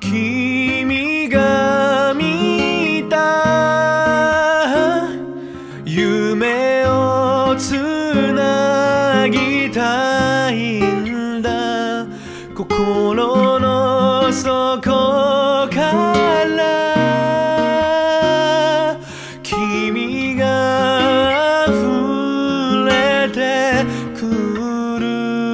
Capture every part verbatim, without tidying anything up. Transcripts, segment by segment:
君が見た夢をつなぎたいんだ、心の底から君が溢れてくる。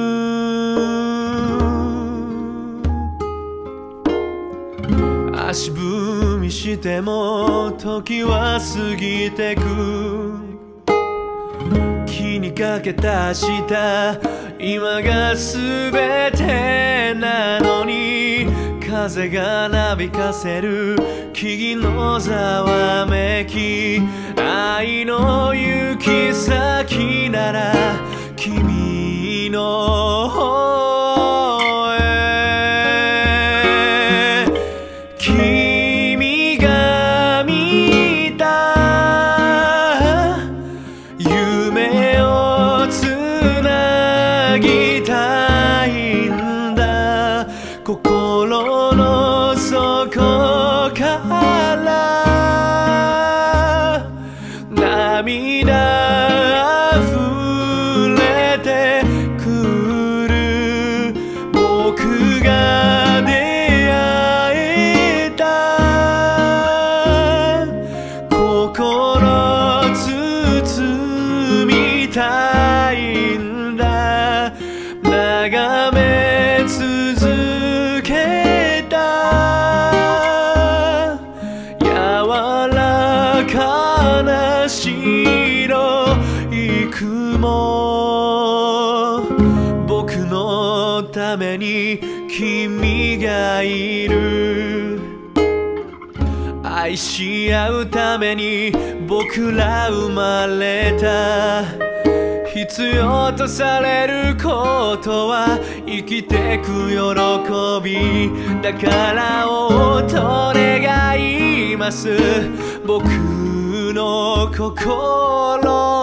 足踏みしても時は過ぎてく、気にかけた明日今が全てなのに、風がなびかせる木々のざわめき、愛の行き先なら君の方へ。君が見た夢をつなぎたいんだ、心の底から涙あふれてくる。僕が出会えた心包みたいんだ、眺め続けた柔らかな白い雲、僕のために君がいる。愛し合うために僕ら生まれた、必要とされることは生きてく喜びだからをと願います。僕の心